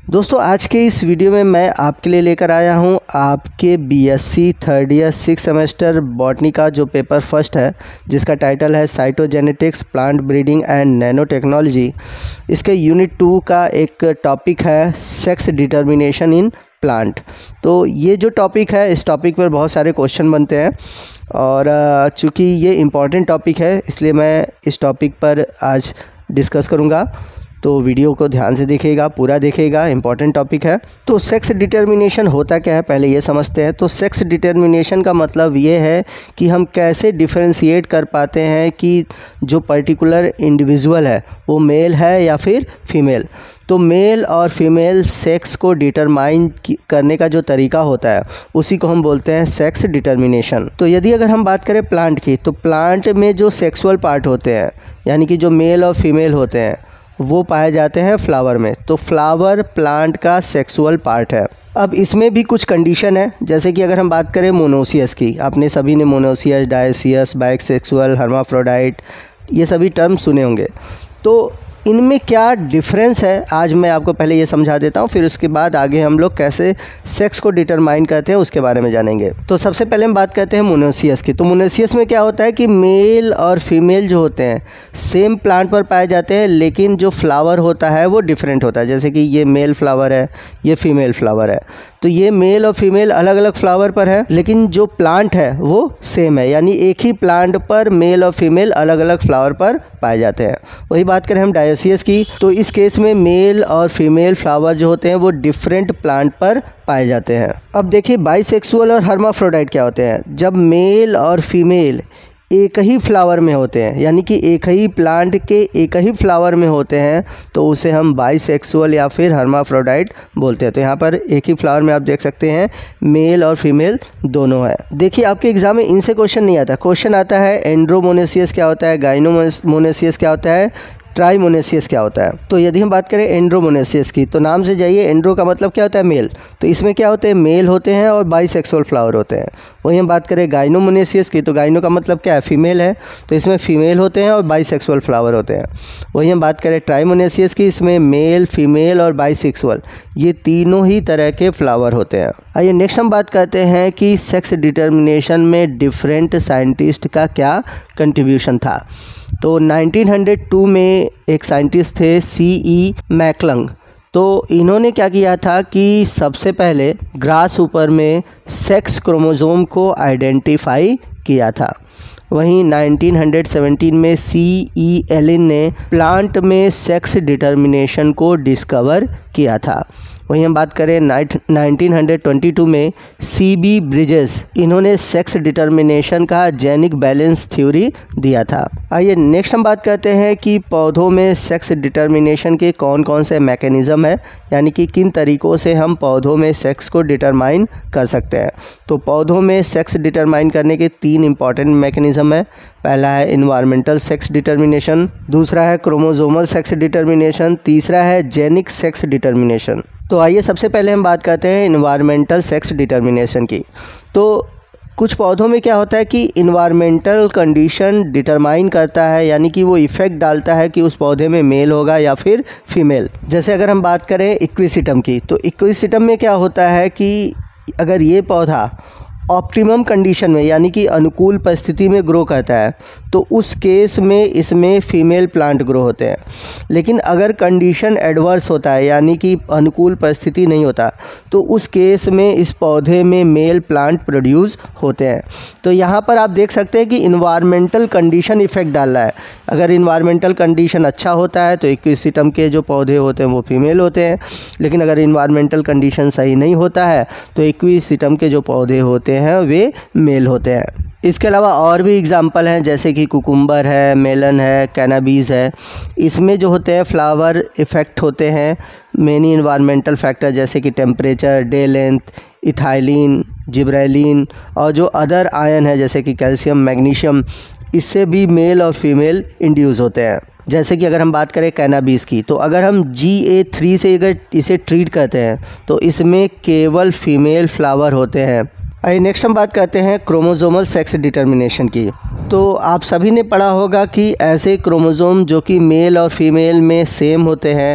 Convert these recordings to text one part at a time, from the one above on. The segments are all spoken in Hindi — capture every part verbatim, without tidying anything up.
दोस्तों आज के इस वीडियो में मैं आपके लिए लेकर आया हूं आपके BSc third year six semester botany का जो पेपर फर्स्ट है, जिसका टाइटल है cytogenetics, plant breeding and nano technology. इसके यूनिट टू का एक टॉपिक है सेक्स डिटर्मिनेशन इन प्लांट। तो ये जो टॉपिक है, इस टॉपिक पर बहुत सारे क्वेश्चन बनते हैं और चूँकि ये इम्पॉर्टेंट टॉपिक है इसलिए मैं इस टॉपिक पर आज डिस्कस करूँगा। तो वीडियो को ध्यान से देखिएगा, पूरा देखिएगा, इंपॉर्टेंट टॉपिक है। तो सेक्स डिटर्मिनेशन होता क्या है पहले ये समझते हैं। तो सेक्स डिटर्मिनेशन का मतलब ये है कि हम कैसे डिफरेंशिएट कर पाते हैं कि जो पर्टिकुलर इंडिविजुअल है वो मेल है या फिर फीमेल। तो मेल और फीमेल सेक्स को डिटरमाइन करने का जो तरीका होता है उसी को हम बोलते हैं सेक्स डिटर्मिनेशन। तो यदि अगर हम बात करें प्लांट की, तो प्लांट में जो सेक्सुअल पार्ट होते हैं यानी कि जो मेल और फीमेल होते हैं वो पाए जाते हैं फ्लावर में। तो फ्लावर प्लांट का सेक्सुअल पार्ट है। अब इसमें भी कुछ कंडीशन है, जैसे कि अगर हम बात करें मोनोसियस की, आपने सभी ने मोनोसियस, डायसियस, बाइसेक्सुअल, हर्माफ्रोडाइट ये सभी टर्म सुने होंगे। तो इनमें क्या डिफरेंस है आज मैं आपको पहले ये समझा देता हूँ, फिर उसके बाद आगे हम लोग कैसे सेक्स को डिटरमाइन करते हैं उसके बारे में जानेंगे। तो सबसे पहले हम बात करते हैं मोनोसियस की। तो मोनोसियस में क्या होता है कि मेल और फीमेल जो होते हैं सेम प्लांट पर पाए जाते हैं, लेकिन जो फ्लावर होता है वो डिफरेंट होता है। जैसे कि ये मेल फ्लावर है, ये फीमेल फ्लावर है। तो ये मेल और फीमेल अलग अलग फ्लावर पर है, लेकिन जो प्लांट है वो सेम है, यानी एक ही प्लांट पर मेल और फीमेल अलग अलग फ्लावर पर पाए जाते हैं। वही बात करें हम डायोसियस की, तो इस केस में मेल और फीमेल फ्लावर जो होते हैं वो डिफरेंट प्लांट पर पाए जाते हैं। अब देखिए बाइसेक्सुअल और हर्माफ्रोडाइट क्या होते हैं। जब मेल और फीमेल एक ही फ्लावर में होते हैं, यानी कि एक ही प्लांट के एक ही फ्लावर में होते हैं, तो उसे हम बाइसेक्सुअल या फिर हर्माफ्रोडाइट बोलते हैं। तो यहाँ पर एक ही फ्लावर में आप देख सकते हैं मेल और फीमेल दोनों है। देखिए आपके एग्जाम में इनसे क्वेश्चन नहीं आता, क्वेश्चन आता है एंड्रोमोनेसियस क्या होता है, गाइनोमोनेसियस क्या होता है, ट्राइमोनेसियस क्या होता है। तो यदि हम बात करें एंड्रोमोनेसियस की, तो नाम से जाइए, एंड्रो का मतलब क्या होता है मेल। तो इसमें क्या होते हैं, मेल होते हैं और बाइसेक्सुअल फ्लावर होते हैं। वहीं हम बात करें गाइनोमोनेसियस की, तो गाइनो का मतलब क्या है, फीमेल है, तो इसमें फीमेल होते हैं और बाइसेक्सुअल फ्लावर होते हैं। वहीं हम बात करें ट्राइमोनेसियस की, इसमें मेल, फीमेल और बाइसेक्सुअल ये तीनों ही तरह के फ्लावर होते हैं। आइए नेक्स्ट हम बात करते हैं कि सेक्स डिटर्मिनेशन में डिफरेंट साइंटिस्ट का क्या कंट्रीब्यूशन था। तो नाइनटीन हंड्रेड टू में एक साइंटिस्ट थे सी ई मैकलंग। तो इन्होंने क्या किया था कि सबसे पहले ग्रास ऊपर में सेक्स क्रोमोसोम को आइडेंटिफाई किया था। वहीं नाइनटीन हंड्रेड सेवेंटीन में सी ई एलिन ने प्लांट में सेक्स डिटर्मिनेशन को डिस्कवर किया था। वहीं हम बात करें नाइनटीन हंड्रेड ट्वेंटी टू में सी बी ब्रिजेस, इन्होंने सेक्स डिटर्मिनेशन का जेनिक बैलेंस थ्योरी दिया था। आइए नेक्स्ट हम बात करते हैं कि पौधों में सेक्स डिटर्मिनेशन के कौन कौन से मैकेनिज़्म है, यानी कि किन तरीक़ों से हम पौधों में सेक्स को डिटरमाइन कर सकते हैं। तो पौधों में सेक्स डिटरमाइन करने के तीन इंपॉर्टेंट मैकेनिज़्म है। पहला है इन्वायरमेंटल सेक्स डिटर्मिनेशन, दूसरा है क्रोमोसोमल सेक्स डिटर्मिनेशन, तीसरा है जेनिक सेक्स डिटर्मिनेशन। तो आइए सबसे पहले हम बात करते हैं इन्वायरमेंटल सेक्स डिटर्मिनेशन की। तो कुछ पौधों में क्या होता है कि इन्वायरमेंटल कंडीशन डिटरमाइन करता है, यानी कि वो इफ़ेक्ट डालता है कि उस पौधे में मेल होगा या फिर फीमेल। जैसे अगर हम बात करें इक्विसिटम की, तो इक्विसिटम में क्या होता है कि अगर ये पौधा ऑप्टिमम कंडीशन में यानी कि अनुकूल परिस्थिति में ग्रो करता है तो उस केस में इसमें फीमेल प्लांट ग्रो होते हैं। लेकिन अगर कंडीशन एडवर्स होता है यानी कि अनुकूल परिस्थिति नहीं होता तो उस केस में इस पौधे में मेल प्लांट प्रोड्यूस होते हैं। तो यहाँ पर आप देख सकते हैं कि इन्वायरमेंटल कंडीशन इफ़ेक्ट डाल रहा है। अगर इन्वायरमेंटल कंडीशन अच्छा होता है तो इक्विसिटम के जो पौधे होते हैं वो फीमेल होते हैं, लेकिन अगर इन्वायरमेंटल कंडीशन सही नहीं होता है तो इक्विसिटम के जो पौधे होते हैं वे मेल होते हैं। इसके अलावा और भी एग्जाम्पल हैं, जैसे कि कुकुम्बर है, मेलन है, कैनाबीज़ है। इसमें जो होते हैं फ्लावर इफ़ेक्ट होते हैं मेनी इन्वायरमेंटल फैक्टर, जैसे कि temperature, day length, ethylene, gibberellin और जो अदर आयन है जैसे कि कैल्शियम, मैग्नीशियम, इससे भी मेल और फीमेल इंड्यूस होते हैं। जैसे कि अगर हम बात करें कैनाबीस की, तो अगर हम जी ए थ्री से अगर इसे ट्रीट करते हैं तो इसमें केवल फीमेल फ्लावर होते हैं। आइए नेक्स्ट हम बात करते हैं क्रोमोसोमल सेक्स डिटर्मिनेशन की। तो आप सभी ने पढ़ा होगा कि ऐसे क्रोमोसोम जो कि मेल और फीमेल में सेम होते हैं,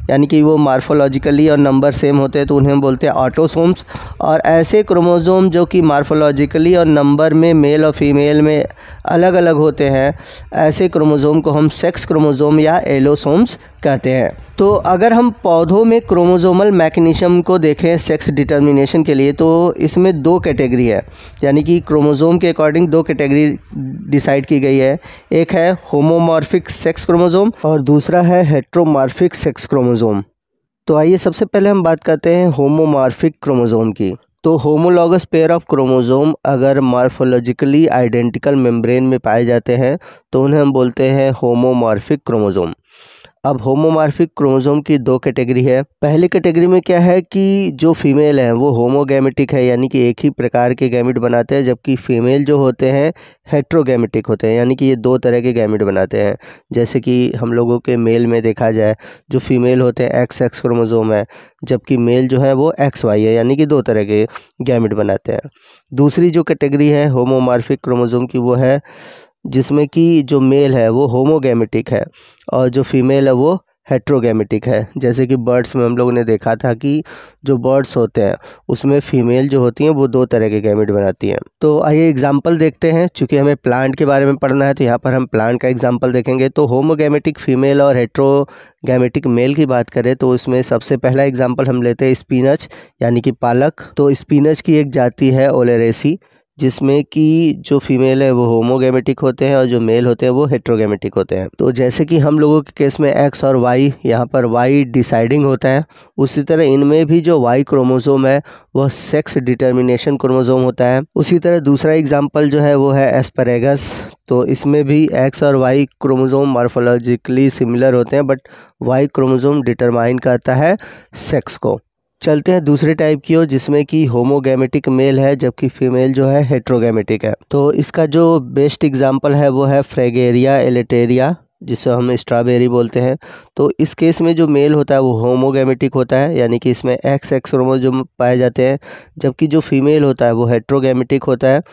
यानी कि वो मार्फोलॉजिकली और नंबर सेम होते हैं तो उन्हें हम बोलते हैं ऑटोसोम्स। और ऐसे क्रोमोज़ोम जो कि मार्फोलॉजिकली और नंबर में मेल और फीमेल में अलग अलग होते हैं, ऐसे क्रोमोज़ोम को हम सेक्स क्रोमोज़ोम या एलोसोम्स कहते हैं। तो अगर हम पौधों में क्रोमोज़ोमल मैकेनिज़्म को देखें सेक्स डिटर्मिनेशन के लिए, तो इसमें दो कैटेगरी है, यानी कि क्रोमोज़ोम के अकॉर्डिंग दो कैटेगरी डिसाइड की गई है। एक है होमोमॉर्फिक सेक्स क्रोमोज़ोम और दूसरा है हेट्रोमॉर्फिक सेक्स क्रोमोज़ोम। तो आइए सबसे पहले हम बात करते हैं होमोमॉर्फिक क्रोमोज़ोम की। तो होमोलॉगस पेयर ऑफ क्रोमोज़ोम अगर मॉर्फोलॉजिकली आइडेंटिकल मेम्ब्रेन में पाए जाते हैं तो उन्हें हम बोलते हैं होमोमॉर्फिक क्रोमोज़ोम। अब होमोमॉर्फिक क्रोमोज़ोम की दो कैटेगरी है। पहली कैटेगरी में क्या है कि जो फीमेल है वो होमोगैमेटिक है, यानी कि एक ही प्रकार के गैमेट बनाते हैं, जबकि फीमेल जो होते हैं हेट्रोगैमेटिक होते हैं, यानी कि ये दो तरह के गैमेट बनाते हैं। जैसे कि हम लोगों के मेल में देखा जाए, जो फीमेल होते हैं एक्स एक्स क्रोमोज़ोम है, जबकि मेल जो है वो एक्स वाई है, यानी कि दो तरह के गैमेट बनाते हैं। दूसरी जो कैटेगरी है होमोमॉर्फिक क्रोमोज़ोम की वो है जिसमें कि जो मेल है वो होमोगैमेटिक है और जो फीमेल है वो हेट्रोगैमेटिक है। जैसे कि बर्ड्स में हम लोगों ने देखा था कि जो बर्ड्स होते हैं उसमें फीमेल जो होती हैं वो दो तरह के गैमेट बनाती हैं। तो आइए एग्जांपल देखते हैं। चूँकि हमें प्लांट के बारे में पढ़ना है तो यहाँ पर हम प्लांट का एग्जांपल देखेंगे। तो होमोगैमेटिक फीमेल और हेट्रोगैमेटिक मेल की बात करें तो इसमें सबसे पहला एग्जाम्पल हम लेते हैं स्पिनच, यानी कि पालक। तो स्पिनच की एक जाति है ओलेरेसी, जिसमें कि जो फीमेल है वो होमोगैमेटिक होते हैं और जो मेल होते हैं वो हेट्रोगैमेटिक होते हैं। तो जैसे कि हम लोगों के केस में एक्स और वाई, यहाँ पर वाई डिसाइडिंग होता है, उसी तरह इनमें भी जो वाई क्रोमोसोम है वह सेक्स डिटर्मिनेशन क्रोमोसोम होता है। उसी तरह दूसरा एग्जाम्पल जो है वो है एस्पैरेगस। तो इसमें भी एक्स और वाई क्रोमोसोम मॉर्फोलॉजिकली सिमिलर होते हैं, बट वाई क्रोमोसोम डिटरमाइन करता है सेक्स को। चलते हैं दूसरे टाइप की ओर, जिसमें कि होमोगैमेटिक मेल है जबकि फीमेल जो है हेट्रोगैमेटिक है। तो इसका जो बेस्ट एग्जांपल है वो है फ्रेगेरिया एलेटेरिया, जिसे हम स्ट्रॉबेरी बोलते हैं। तो इस केस में जो मेल होता है वो होमोगैमेटिक होता है, यानी कि इसमें एक्स एक्स क्रोमोसोम पाए जाते हैं, जबकि जो फीमेल होता है वो हेट्रोगैमेटिक होता है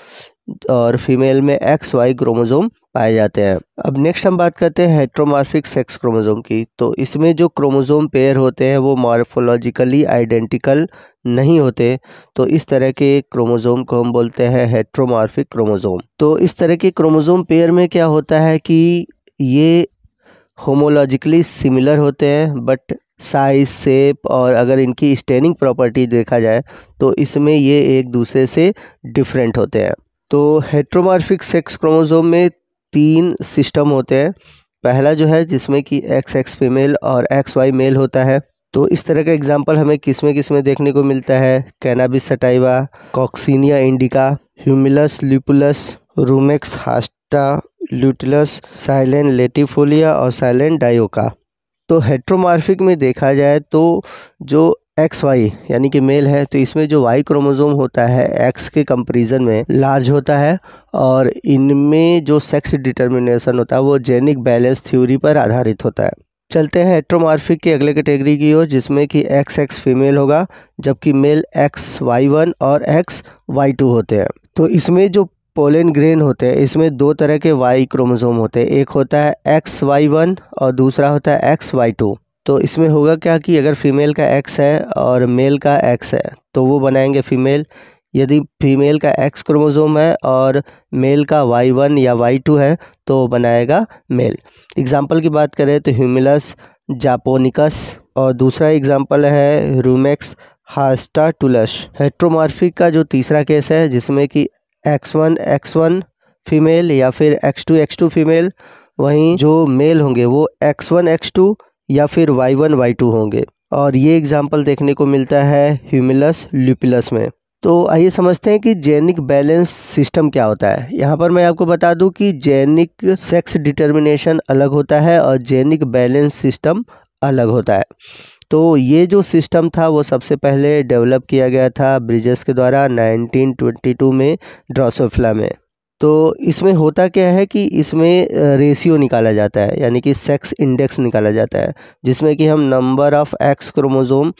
और फीमेल में एक्स वाई क्रोमोसोम पाए जाते हैं। अब नेक्स्ट हम बात करते हैं हेट्रोमॉर्फिक सेक्स क्रोमोसोम की। तो इसमें जो क्रोमोसोम पेयर होते हैं वो मॉर्फोलॉजिकली आइडेंटिकल नहीं होते, तो इस तरह के क्रोमोसोम को हम बोलते हैं हेट्रोमॉर्फिक क्रोमोसोम। तो इस तरह के क्रोमोसोम पेयर में क्या होता है कि ये होमोलॉजिकली सिमिलर होते हैं, बट साइज, शेप और अगर इनकी स्टेनिंग प्रॉपर्टी देखा जाए तो इसमें ये एक दूसरे से डिफरेंट होते हैं। तो हेट्रोमॉर्फिक सेक्स क्रोमोसोम में तीन सिस्टम होते हैं। पहला जो है जिसमें कि एक्स एक्स फीमेल और एक्स वाई मेल होता है। तो इस तरह का एग्जांपल हमें किसमें किसमें देखने को मिलता है, cannabis sativa, coccinia indica, humulus lupulus, rumex hasta, ल्यूटिलस, साइलेन लेटिफोलिया और साइलेन डायोका। तो हेट्रोमॉर्फिक में देखा जाए तो जो एक्स वाई यानी कि मेल है, तो इसमें जो वाई क्रोमोसोम होता है एक्स के कंपैरिजन में लार्ज होता है और इनमें जो सेक्स डिटर्मिनेशन होता है वो जेनिक बैलेंस थ्योरी पर आधारित होता है। चलते हैं हेट्रोमॉर्फिक की अगले कैटेगरी की ओर, जिसमें कि एक्स एक्स फीमेल होगा जबकि मेल एक्स वाई वन और एक्स वाई टू होते हैं। तो इसमें जो पोलन ग्रेन होते हैं इसमें दो तरह के वाई क्रोमोसोम होते हैं, एक होता है एक्स वाई वन और दूसरा होता है एक्स वाई टू। तो इसमें होगा क्या कि अगर फीमेल का एक्स है और मेल का एक्स है तो वो बनाएंगे फीमेल। यदि फीमेल का एक्स क्रोमोसोम है और मेल का वाई वन या वाई टू है तो वो बनाएगा मेल। एग्जाम्पल की बात करें तो ह्यूमिलस जापोनिकस और दूसरा एग्जाम्पल है रूमेक्स हास्टाटुलस। हेट्रोमॉर्फिक का जो तीसरा केस है जिसमें कि X one X one female या फिर X two X two female, वहीं जो मेल होंगे वो एक्स वन एक्स टू या फिर वाई वन वाई टू होंगे, और ये एग्जाम्पल देखने को मिलता है ह्यूमिलस ल्यूपुलस में। तो आइए समझते हैं कि जेनिक बैलेंस सिस्टम क्या होता है। यहाँ पर मैं आपको बता दूं कि जेनिक सेक्स डिटर्मिनेशन अलग होता है और जेनिक बैलेंस सिस्टम अलग होता है। तो ये जो सिस्टम था वो सबसे पहले डेवलप किया गया था ब्रिजेस के द्वारा नाइनटीन ट्वेंटी टू में ड्रोसोफिला में। तो इसमें होता क्या है कि इसमें रेशियो निकाला जाता है, यानी कि सेक्स इंडेक्स निकाला जाता है, जिसमें कि हम नंबर ऑफ़ एक्स क्रोमोसोम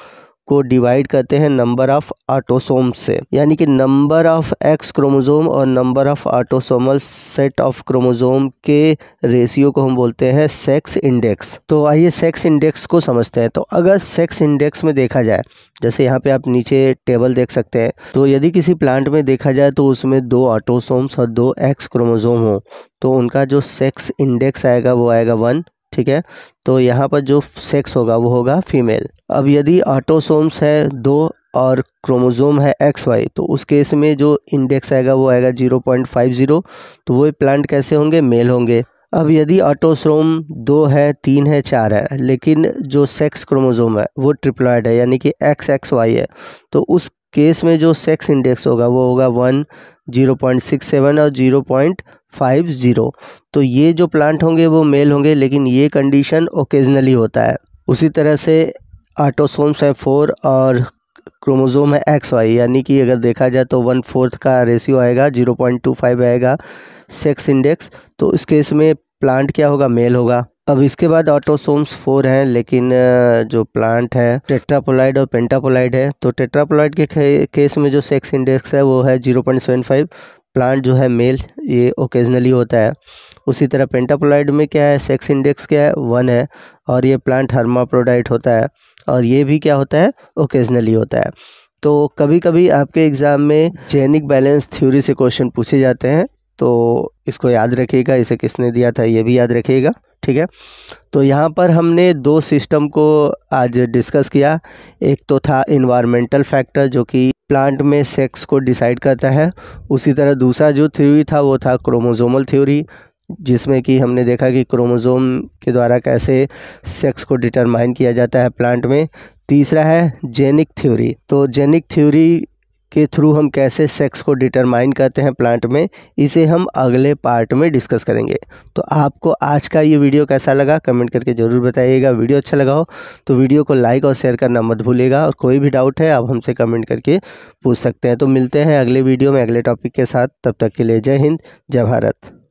को डिवाइड करते हैं नंबर ऑफ ऑटोसोम्स से, यानी कि नंबर ऑफ एक्स क्रोमोसोम और number of autosomal set of chromosome के रेशियो को हम बोलते हैं सेक्स इंडेक्स। तो आइए सेक्स इंडेक्स को समझते हैं। तो अगर सेक्स इंडेक्स में देखा जाए, जैसे यहाँ पे आप नीचे टेबल देख सकते हैं, तो यदि किसी प्लांट में देखा जाए तो उसमें दो ऑटोसोम्स और दो एक्स क्रोमोसोम हो तो उनका जो सेक्स इंडेक्स आएगा वो आएगा वन। ठीक है, तो यहाँ पर जो सेक्स होगा वो होगा फीमेल। अब यदि ऑटोसोम्स है दो और क्रोमोसोम है एक्स वाई, तो उस केस में जो इंडेक्स आएगा वो आएगा ज़ीरो पॉइंट फाइव ज़ीरो। तो वो प्लांट कैसे होंगे? मेल होंगे। अब यदि ऑटोसोम दो है, तीन है, चार है, लेकिन जो सेक्स क्रोमोसोम है वो ट्रिप्लॉइड है, यानी कि एक्स एक्स वाई है, तो उस केस में जो सेक्स इंडेक्स होगा वो होगा one, zero point six seven और ज़ीरो पॉइंट फाइव ज़ीरो। तो ये जो प्लांट होंगे वो मेल होंगे, लेकिन ये कंडीशन ओकेजनली होता है। उसी तरह से ऑटोसोम्स है फोर और क्रोमोसोम है एक्स वाई, यानी कि अगर देखा जाए तो वन फोर्थ का रेशियो आएगा, ज़ीरो पॉइंट टू फाइव आएगा सेक्स इंडेक्स। तो इस केस में प्लांट क्या होगा? मेल होगा। अब इसके बाद ऑटोसोम्स फोर हैं, लेकिन जो प्लांट है टेट्रापोलाइड और पेंटापोलाइड है। तो टेट्रापोलाइड के केस में जो सेक्स इंडेक्स है वो है zero point seven five, plant जो है मेल, ये ओकेजनली होता है। उसी तरह पेंटापोलाइड में क्या है? सेक्स इंडेक्स क्या है? वन है, और ये प्लांट हर्माफ्रोडाइट होता है, और ये भी क्या होता है? ओकेजनली होता है। तो कभी कभी आपके एग्ज़ाम में जेनिक बैलेंस थ्योरी से क्वेश्चन पूछे जाते हैं, तो इसको याद रखिएगा, इसे किसने दिया था ये भी याद रखिएगा। ठीक है, तो यहाँ पर हमने दो सिस्टम को आज डिस्कस किया। एक तो था इन्वायरमेंटल फैक्टर जो कि प्लांट में सेक्स को डिसाइड करता है। उसी तरह दूसरा जो थ्योरी था वो था क्रोमोसोमल थ्योरी, जिसमें कि हमने देखा कि क्रोमोसोम के द्वारा कैसे सेक्स को डिटरमाइन किया जाता है प्लांट में। तीसरा है जेनिक थ्योरी, तो जेनिक थ्योरी के थ्रू हम कैसे सेक्स को डिटरमाइन करते हैं प्लांट में, इसे हम अगले पार्ट में डिस्कस करेंगे। तो आपको आज का ये वीडियो कैसा लगा कमेंट करके ज़रूर बताइएगा। वीडियो अच्छा लगा हो तो वीडियो को लाइक और शेयर करना मत भूलिएगा, और कोई भी डाउट है आप हमसे कमेंट करके पूछ सकते हैं। तो मिलते हैं अगले वीडियो में अगले टॉपिक के साथ, तब तक के लिए जय हिंद, जय भारत।